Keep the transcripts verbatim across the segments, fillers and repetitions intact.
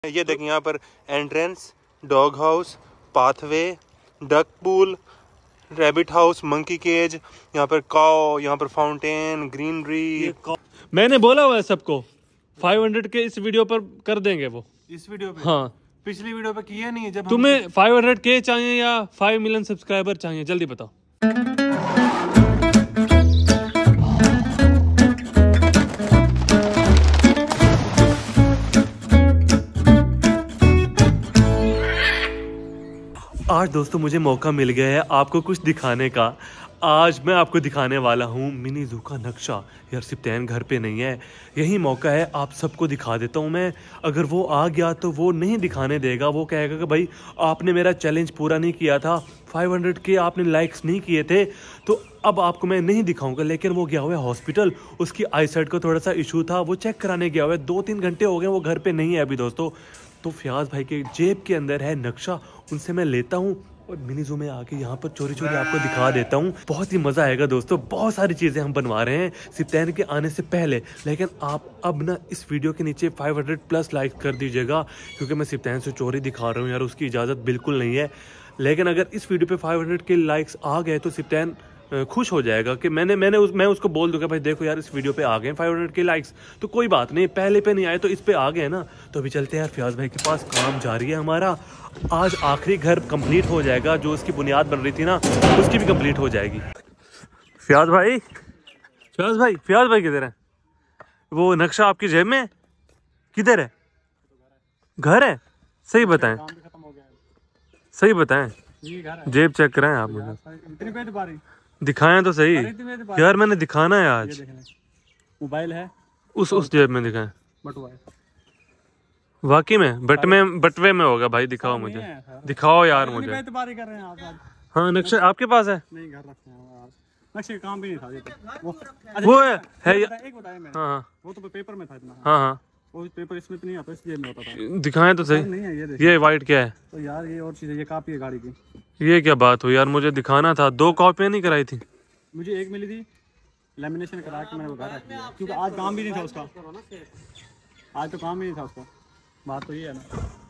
ये देखें यहाँ पर entrance, dog house, pathway, duck pool, rabbit house, monkey cage, यहाँ पर काओ, यहाँ पर फाउंटेन, ग्रीनरी। मैंने बोला हुआ है सबको पाँच सौ के इस वीडियो पर कर देंगे वो। इस वीडियो पे? हाँ, पिछली वीडियो पे किया नहीं है। जब तुम्हें पाँच सौ के चाहिए या पाँच मिलियन सब्सक्राइबर चाहिए, जल्दी बताओ। आज दोस्तों मुझे मौका मिल गया है आपको कुछ दिखाने का। आज मैं आपको दिखाने वाला हूँ मिनी ज़ू का नक्शा। यार सिप्तैन घर पे नहीं है, यही मौका है, आप सबको दिखा देता हूँ मैं। अगर वो आ गया तो वो नहीं दिखाने देगा, वो कहेगा कि भाई आपने मेरा चैलेंज पूरा नहीं किया था, पाँच सौ के आपने लाइक्स नहीं किए थे, तो अब आपको मैं नहीं दिखाऊंगा। लेकिन वो गया हुआ है हॉस्पिटल, उसकी आईसाइट को थोड़ा सा इशू था, वो चेक कराने गया हुआ है। दो तीन घंटे हो गए, वो घर पे नहीं है अभी दोस्तों। तो फयाज भाई के जेब के अंदर है नक्शा, उनसे मैं लेता हूँ और मिनी ज़ू में आके यहाँ पर चोरी चोरी आपको दिखा देता हूँ। बहुत ही मज़ा आएगा दोस्तों। बहुत सारी चीज़ें हम बनवा रहे हैं सिप्तैन के आने से पहले, लेकिन आप अब ना इस वीडियो के नीचे पाँच सौ प्लस लाइक कर दीजिएगा, क्योंकि मैं सिप्तैन से चोरी दिखा रहा हूँ यार, उसकी इजाज़त बिल्कुल नहीं है। लेकिन अगर इस वीडियो पे पाँच सौ के लाइक्स आ गए तो सिप्तैन खुश हो जाएगा कि मैंने मैंने उस मैं उसको बोल दूंगा भाई देखो यार इस वीडियो पे आ गए पाँच सौ के लाइक्स, तो कोई बात नहीं, पहले पे नहीं आए तो इस पे आ गए ना। तो अभी चलते हैं यार, फयाज भाई के पास काम जारी है हमारा। आज आखिरी घर कंप्लीट हो जाएगा, जो उसकी बुनियाद बन रही थी ना उसकी भी कंप्लीट हो जाएगी। फयाज भाई फयाज भाई फयाज भाई किधर है? वो नक्शा आपकी जेब में किधर है? घर है? सही बताएं, सही बताएं, जेब चेक कराएं आप मुझे, दिखाएं तो सही यार, मैंने दिखाना है आज। मोबाइल है उस उस जेब में दिखाएं, वाकई में बट में बटवे में होगा भाई, दिखाओ मुझे, दिखाओ यार मुझे। कर रहे हैं आप? हाँ नक्शा आपके पास है? नहीं, घर रखते हैं, नक्शे का काम भी नहीं था ये तो। वो, वो है, है एक बताया, एक बताया मैंने। हाँ वो तो पेपर में था इतना। हाँ हाँ, वो पेपर इसमें तो नहीं आता, इस जेब में होता था। दिखाएं तो सही। नहीं है ये, देखिए ये वाइट क्या है? तो यार ये और चीज़ है, ये कॉपी है गाड़ी की। ये क्या बात हुई यार, मुझे दिखाना था। दो कॉपियाँ नहीं कराई थी? मुझे एक मिली थी, लेमिनेशन करा के मैंने वो घर रख दिया, क्योंकि आज काम भी नहीं था उसका। आज तो काम ही नहीं था उसका, बात तो ये है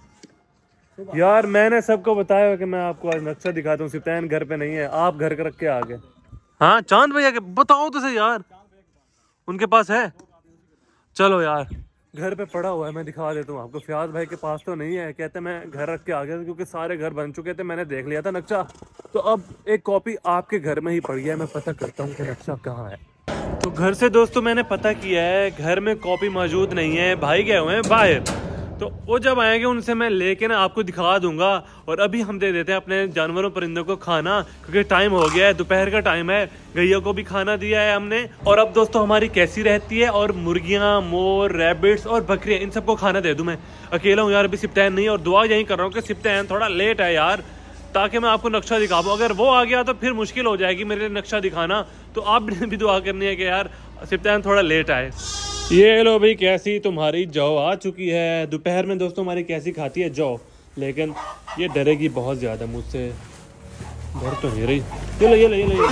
ना यार। मैंने सबको बताया कि मैं आपको आज नक्शा दिखाता हूँ, सिप्तैन घर पे नहीं है, आप घर के रख के आ गए। हाँ चांद भैया के बताओ तो सही यार, उनके पास है? चलो यार घर पे पड़ा हुआ है, मैं दिखा देता हूँ आपको। फयाज भाई के पास तो नहीं है, कहते मैं घर रख के आ गया, क्योंकि सारे घर बन चुके थे, मैंने देख लिया था नक्शा। तो अब एक कॉपी आपके घर में ही पड़ी है, मैं पता करता हूँ कि नक्शा कहाँ है। तो घर से दोस्तों मैंने पता किया है, घर में कॉपी मौजूद नहीं है, भाई गए हुए हैं बाहर। तो वो जब आएंगे उनसे मैं लेके ना आपको दिखा दूंगा। और अभी हम दे देते हैं अपने जानवरों परिंदों को खाना, क्योंकि टाइम हो गया है, दोपहर का टाइम है। गैया को भी खाना दिया है हमने। और अब दोस्तों हमारी कैसी रहती है, और मुर्गियां, मोर, रैबिट्स और बकरियां, इन सबको खाना दे दूं। मैं अकेला हूँ यार, अभी सिप्तैन नहीं है, और दुआ यही कर रहा हूँ कि सिप्तैन थोड़ा लेट है यार, ताकि मैं आपको नक्शा दिखा पाऊँ। अगर वो आ गया तो फिर मुश्किल हो जाएगी मेरे लिए नक्शा दिखाना। तो आप भी दुआ करनी है कि यार सिप्तैन थोड़ा लेट आए। ये लो भाई, कैसी तुम्हारी जौ आ चुकी है। दोपहर में दोस्तों हमारी कैसी खाती है जौ, लेकिन ये डरेगी बहुत ज़्यादा मुझसे, डर तो नहीं रही। ये लो ये लो ये लो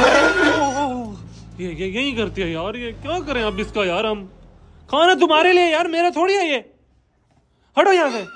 ये ये यही करती है यार, ये क्या करें अब इसका यार। हम खाना तुम्हारे लिए यार, मेरा थोड़ी है ये, हटो यहाँ से,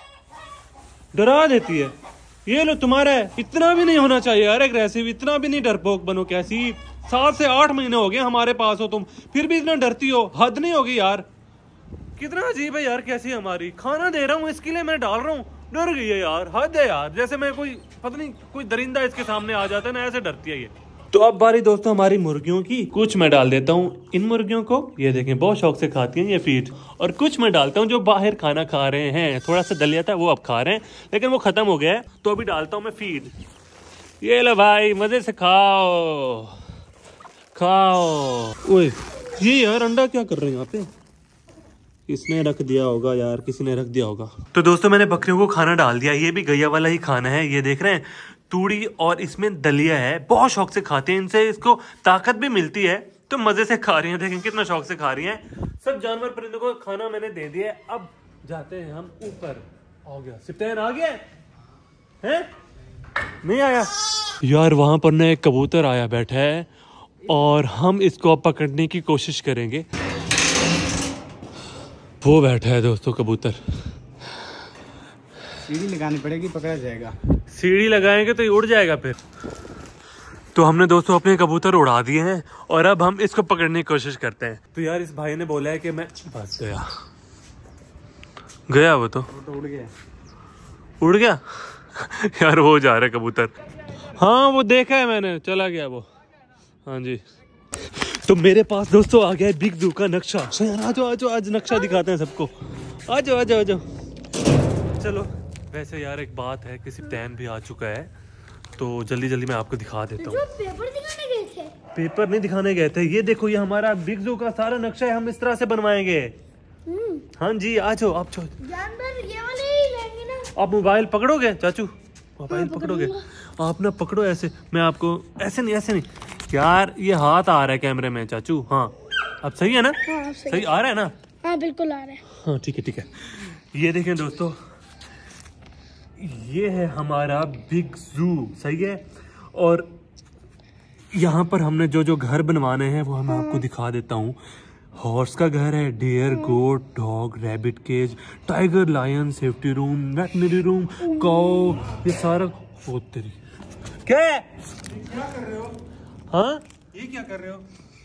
डरा देती है। ये लो तुम्हारा है, इतना भी नहीं होना चाहिए यार एग्रेसिव, इतना भी नहीं डरपोक बनो। कैसी सात से आठ महीने हो गए हमारे पास हो तुम, फिर भी इतना डरती हो, हद नहीं होगी यार। कितना अजीब है यार, कैसी हमारी। खाना दे रहा हूँ इसके लिए, मैं डाल रहा हूँ, डर गई है यार, हद है यार। जैसे मैं कोई पता नहीं कोई दरिंदा इसके सामने आ जाता है ना, ऐसे डरती है ये। तो अब बारी दोस्तों हमारी मुर्गियों की। कुछ मैं डाल देता हूँ इन मुर्गियों को, ये देखें बहुत शौक से खाती हैं ये फीड। और कुछ मैं डालता हूँ जो बाहर खाना खा रहे हैं, थोड़ा सा दलिया था वो अब खा रहे हैं, लेकिन वो खत्म हो गया है, तो अभी डालता हूँ मैं फीड। ये लो भाई, मजे से खाओ खाओ। ओए ये यार अंडा क्या कर रहे हैं यहाँ पे? किसने रख दिया होगा यार, किसी ने रख दिया होगा। तो दोस्तों मैंने बकरियों को खाना डाल दिया, ये भी गैया वाला ही खाना है। ये देख रहे हैं तूड़ी और इसमें दलिया है, बहुत शौक से खाते हैं, इनसे इसको ताकत भी मिलती है, तो मजे से खा रही हैं। देखें कितना शौक से खा रही हैं। सब जानवर परिंदों को खाना मैंने दे दिया है। अब जाते हैं हम ऊपर। आ गया सिप्तैन, आ गया है? नहीं आया यार, वहां पर ना एक कबूतर आया बैठा है, और हम इसको अब पकड़ने की कोशिश करेंगे। वो बैठा है दोस्तों कबूतर, सीढ़ी लगानी पड़ेगी, पकड़ा जाएगा। सीढ़ी लगाएंगे तो ये उड़ जाएगा फिर। तो हमने दोस्तों अपने कबूतर उड़ा दिए हैं और अब हम इसको पकड़ने की कोशिश करते हैं। तो यार इस भाई ने बोला है कि मैं बस गया गया वो तो, वो तो उड़ गया। उड़ गया यार वो जा रहा है कबूतर। हाँ वो देखा है मैंने, चला गया वो। हाँ जी। तो मेरे पास दोस्तों आ गया है बिग ज़ू का नक्शा। आ जाओ आ जाओ, आज नक्शा दिखाते हैं सबको। आ जाओ आ जाओ आ जाओ। चलो वैसे यार एक बात है कि सिप्तैन भी आ चुका है, तो जल्दी जल्दी मैं आपको दिखा देता हूँ। पेपर दिखाने गए थे? पेपर नहीं दिखाने गए थे, ये देखो ये हमारा बिग ज़ू का सारा नक्शा है, हम इस तरह से बनवाएंगे। हाँ जी आ जाओ आप। जानवर ये वाले ही लेंगे ना? आप मोबाइल पकड़ोगे चाचू? मोबाइल पकड़ोगे आप ना, पकड़ो ऐसे। मैं आपको ऐसे नहीं ऐसे नहीं यार, ये हाथ आ रहा है कैमरे में चाचू। हाँ अब सही है ना? हाँ, सही, सही आ रहा है ना? हाँ बिल्कुल आ रहा है। हाँ ठीक है ठीक है। ये देखें दोस्तों, ये है हमारा बिग ज़ू, सही है। और यहाँ पर हमने जो जो घर बनवाने हैं वो मैं आपको दिखा देता हूँ। हॉर्स का घर है, deer, goat, dog, rabbit cage, tiger, lion, safety room, veterinary room, cow, ये सारा। ओ तेरी क्या है? क्या कर रहे हो? हाँ ये क्या कर रहे हो?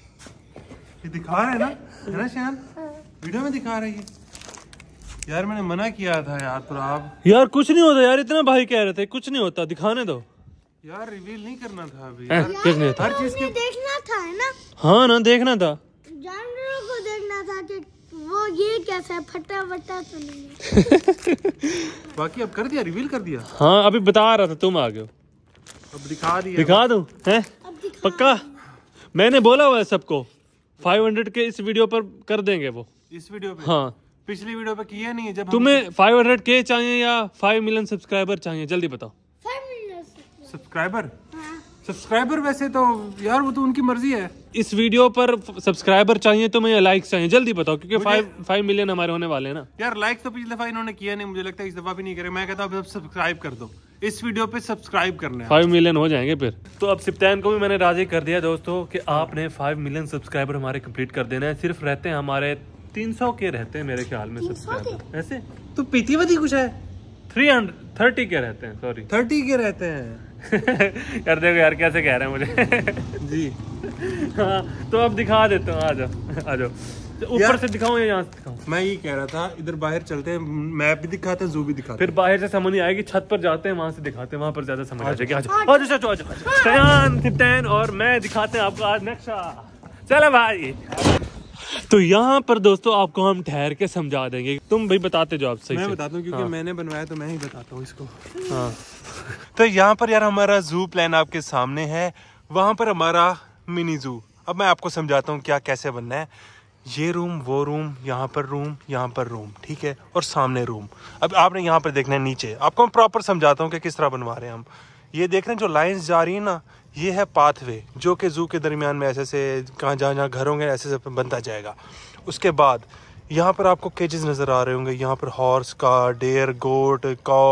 ये दिखा रहे हैं ना, है ना शान? वीडियो में दिखा रही है यार। मैंने मना किया था यार, पर आप यार कुछ नहीं होता यार, इतना भाई कह रहे थे कुछ नहीं होता, दिखाने दो यार। रिवील नहीं करना था अभी यार, कुछ नहीं होता। हर चीज के देखना था है ना? हाँ ना देखना था, जानवरों को देखना था कि वो ये कैसा फटा वटा तो नहीं है। बाकी अब कर दिया, रिवील कर दिया। हाँ अभी बता रहा था, तुम आ गए हो। अब दिखा दिया। दिखा दूं हैं? अब दिखा। पक्का मैंने बोला हुआ है सबको, पाँच सौ के इस वीडियो पर कर देंगे वो। इस वीडियो पे? हाँ पिछली वीडियो पे किया नहीं है जब तुम्हें पाँच सौ के चाहिए या पाँच मिलियन सब्सक्राइबर चाहिए, जल्दी बताओ। Five minutes. सब्सक्राइबर हाँ। सब्सक्राइबर वैसे तो यार वो तो उनकी मर्जी है। इस वीडियो पर सब्सक्राइबर चाहिए तो मैं लाइक्स चाहिए, जल्दी बताओ, क्योंकि फाइव फाइव मिलियन हमारे होने वाले हैं ना। यार लाइक तो पिछली दफा इन्होंने किया नहीं, मुझे लगता है इस दफा भी नहीं करे। मैं कहता हूँ अब सब्सक्राइब कर दो, इस वीडियो पे सब्सक्राइब करना है। फाइव मिलियन हो जाएंगे फिर। तो अब सिप्तैन को भी मैंने राजी कर दिया दोस्तों कि आपने फाइव मिलियन सब्सक्राइबर हमारे कंप्लीट कर देना है। सिर्फ रहते हैं हमारे तीन सौ के रहते हैं मेरे ख्याल में सब्सक्राइबर। ऐसे तो पीतीवती कुछ है थ्री हंड्रेड थर्टी के रहते हैं, सॉरी थर्टी के रहते हैं। यार देखो यार कैसे कह रहे हैं मुझे। जी हाँ तो अब दिखा देता हूँ, आ जाओ आ जाओ। ऊपर से दिखाऊं या यहाँ से दिखाऊं? मैं ये कह रहा था इधर बाहर चलते हैं, मैप भी दिखाते हैं, जू भी दिखाते फिर बाहर से समझ नहीं आएगी, छत पर जाते हैं, वहां से दिखाते हैं, वहां पर ज्यादा समझ आ जाएगी। आज आज आज आज शयान, सिप्तैन और मैं दिखाते हैं आपको आज नक्शा। चलो भाई। तो यहाँ पर दोस्तों आपको हम ठहर के समझा देंगे, तुम भाई बताते जो आप सही मैं से। बताता हूँ क्योंकि हाँ। मैंने बनवाया तो मैं ही बताता हूँ इसको। हाँ तो यहाँ पर यार हमारा जू प्लान आपके सामने है, वहाँ पर हमारा मिनी जू। अब मैं आपको समझाता हूँ क्या कैसे बनना है। ये रूम, वो रूम, यहाँ पर रूम, यहाँ पर रूम, ठीक है, और सामने रूम। अब आपने यहाँ पर देखना है नीचे, आपको मैं प्रॉपर समझाता हूँ कि किस तरह बनवा रहे हैं हम। ये देख रहे हैं जो लाइंस जा रही है ना, ये है पाथवे, जो कि जू के दरमियान में ऐसे से कहाँ जहाँ जहाँ घर होंगे ऐसे से बनता जाएगा। उसके बाद यहाँ पर आपको केजेस नज़र आ रहे होंगे, यहाँ पर हॉर्स का, डेयर, गोट,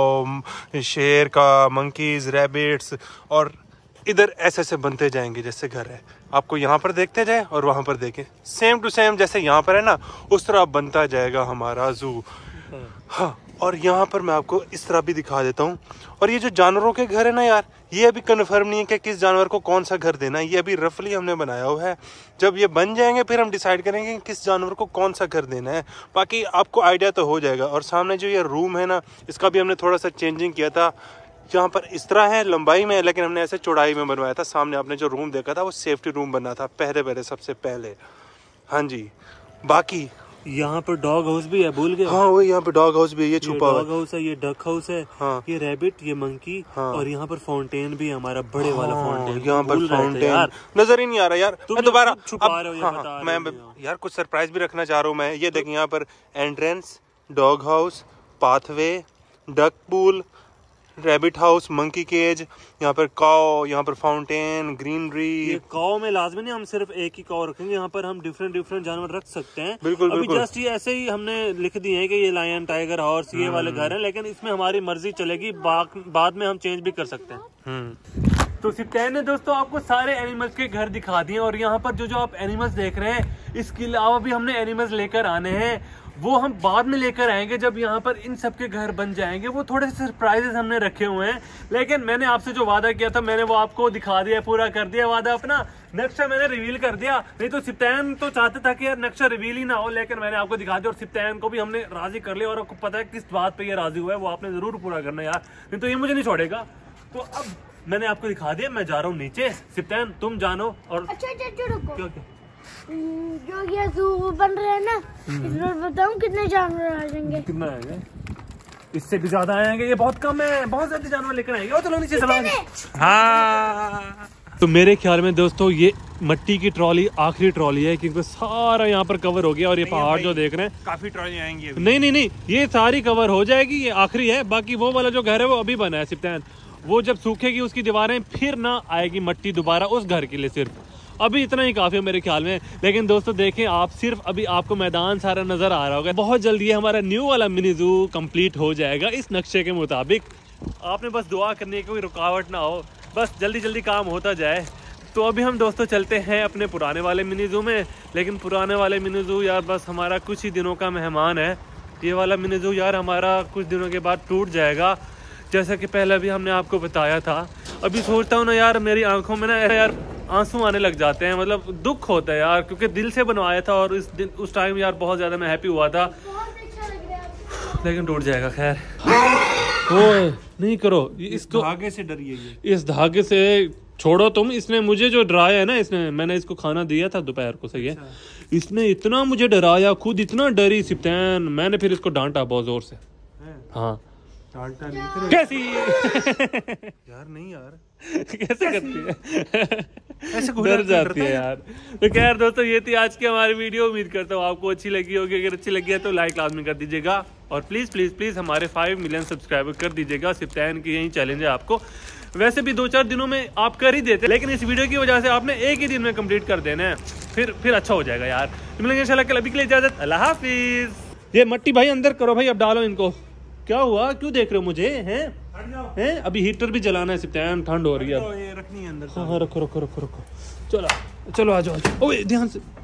काऊ, शेर का, मंकीज, रैबिट्स, और इधर ऐसे ऐसे बनते जाएंगे जैसे घर है। आपको यहाँ पर देखते जाए और वहाँ पर देखें, सेम टू सेम जैसे यहाँ पर है ना, उस तरह बनता जाएगा हमारा जू। हाँ, और यहाँ पर मैं आपको इस तरह भी दिखा देता हूँ। और ये जो जानवरों के घर है ना यार, ये अभी कन्फर्म नहीं है कि किस जानवर को कौन सा घर देना है। ये अभी रफली हमने बनाया हुआ है, जब ये बन जाएंगे फिर हम डिसाइड करेंगे कि किस जानवर को कौन सा घर देना है। बाकी आपको आइडिया तो हो जाएगा। और सामने जो ये रूम है ना, इसका भी हमने थोड़ा सा चेंजिंग किया था। यहाँ पर इस तरह है लंबाई में, लेकिन हमने ऐसे चौड़ाई में बनवाया था। सामने आपने जो रूम देखा था वो सेफ्टी रूम बना था पहले पहले सबसे पहले। हाँ जी, बाकी यहाँ पर डॉग हाउस भी है, भूल गए? हाँ वो यहाँ पे डॉग हाउस भी है, ये छुपा हुआ डॉग हाउस है, ये डक हाउस है, हाँ। ये रैबिट, ये मंकी, हाँ। और यहाँ पर फाउंटेन भी है हमारा, बड़े हाँ, वाला फाउंटेन। यहाँ पर भूल रहे थे फाउंटेन यार। नजर ही नहीं आ रहा यार। तुम मैं दोबारा छुपा रहे हो, ये हाँ, बता रहे मैं हो यार। यार कुछ सरप्राइज भी रखना चाह रहा हूँ मैं। ये देखिए यहाँ पर entrance, dog house, pathway, duck pool, rabbit house, monkey cage, यहाँ पर काऊ, यहाँ पर फाउंटेन, ग्रीनरी। ये काऊ में लाजमी नहीं हम सिर्फ एक ही काऊ रखेंगे, यहाँ पर हम डिफरेंट डिफरेंट जानवर रख सकते हैं। बिल्कुल, अभी बिल्कुल। जस्ट ये ऐसे ही हमने लिख दिए हैं कि ये लायन, टाइगर, हॉर्स, ये वाले घर हैं, लेकिन इसमें हमारी मर्जी चलेगी, बाद में हम चेंज भी कर सकते हैं। तो सिप्तैन ने दोस्तों आपको सारे एनिमल्स के घर दिखा दिए, और यहाँ पर जो जो आप एनिमल्स देख रहे हैं, इसके अलावा भी हमने एनिमल्स लेकर आने हैं। वो हम बाद में लेकर आएंगे जब यहाँ पर इन सब के घर बन जाएंगे। वो थोड़े से सरप्राइजेस हमने रखे हुए हैं, लेकिन मैंने आपसे जो वादा किया था मैंने वो आपको दिखा दिया, पूरा कर दिया वादा अपना। नक्शा मैंने रिवील कर दिया, नहीं तो सिप्तान तो चाहता था कि यार नक्शा रिवील ही ना हो, लेकिन मैंने आपको दिखा दिया और सिप्तान को भी हमने राजी कर लिया। और आपको पता है किस बात पे ये राजी हुआ है, वो आपने जरूर पूरा करना यार, नहीं तो ये मुझे नहीं छोड़ेगा। तो अब मैंने आपको दिखा दिया, मैं जा रहा हूँ नीचे। सिप्तान तुम जानो। और अच्छा अच्छा रुको, क्या क्या जो ये जू बन रहा है ना, इसमें बताऊं कितने जानवर आ जाएंगे? कितना आएंगे? इससे भी ज्यादा आएंगे, ये बहुत कम है, बहुत ज्यादा जानवर लेकर आएंगे। चलो नीचे चलो। हाँ, तो मेरे ख्याल में दोस्तों ये मट्टी की ट्रॉली आखिरी ट्रॉली है, क्योंकि सारा यहाँ पर कवर हो गया। और ये पहाड़ जो देख रहे हैं, काफी ट्रॉली आएंगी अभी। नहीं नहीं नहीं, ये सारी कवर हो जाएगी, ये आखिरी है। बाकी वो वाला जो घर है वो अभी बना है सिप्तान, वो जब सूखेगी उसकी दीवारें फिर ना आएगी मट्टी दोबारा उस घर के लिए। सिर्फ अभी इतना ही काफी है मेरे ख्याल में। लेकिन दोस्तों देखें आप, सिर्फ अभी आपको मैदान सारा नजर आ रहा होगा। बहुत जल्दी ये हमारा न्यू वाला मिनी जू कंप्लीट हो जाएगा इस नक्शे के मुताबिक। आपने बस दुआ करनी है कि कोई रुकावट ना हो, बस जल्दी जल्दी काम होता जाए। तो अभी हम दोस्तों चलते हैं अपने पुराने वाले मिनी जू में। लेकिन पुराने वाले मिनी जू यार बस हमारा कुछ ही दिनों का मेहमान है। ये वाला मिनी जू यार हमारा कुछ दिनों के बाद टूट जाएगा, जैसा कि पहले भी हमने आपको बताया था। अभी सोचता हूँ ना यार, मेरी आंखों में ना यार आंसू आने लग जाते हैं, मतलब दुख होता है यार, क्योंकि दिल से बनवाया था और इस दिन उस टाइम यार बहुत ज़्यादा मैं हैप्पी हुआ था। लेकिन टूट जाएगा। खैर ओए नहीं करो इसको, धागे से डरिए। इस धागे से छोड़ो तुम। इसने मुझे जो डराया है ना, इसने, मैंने इसको खाना दिया था दोपहर को, सही है, इसने इतना मुझे डराया, खुद इतना डरी सिप्तान, मैंने फिर इसको डांटा बहुत जोर से। हाँ डांटा नहीं कैसी यार, नहीं यार कैसे करती है ऐसे डर जाती है यार। तो खैर दोस्तों ये थी आज की हमारी वीडियो। उम्मीद करता हूँ आपको अच्छी लगी होगी। अगर अच्छी लगी है तो लाइक लाजमी कर दीजिएगा और प्लीज प्लीज प्लीज हमारे फाइव मिलियन सब्सक्राइबर कर दीजिएगा। सिप्तान की यही चैलेंज है आपको। वैसे भी दो चार दिनों में आप कर ही देते, लेकिन इस वीडियो की वजह से आपने एक ही दिन में कंप्लीट कर देना है, फिर फिर अच्छा हो जाएगा यार। मिलेंगे इंशाल्लाह कल। अभी के लिए इजाजत, अल्लाह हाफिज। ये मट्टी भाई अंदर करो भाई, अब डालो इनको। क्या हुआ, क्यों देख रहे हो मुझे? हैं हैं अभी हीटर भी जलाना है सिप्तान, ठंड हो रही है। ये रखनी है अंदर। हाँ हाँ रखो रखो रखो रखो। चलो चलो आ जाओ। ओए ध्यान से।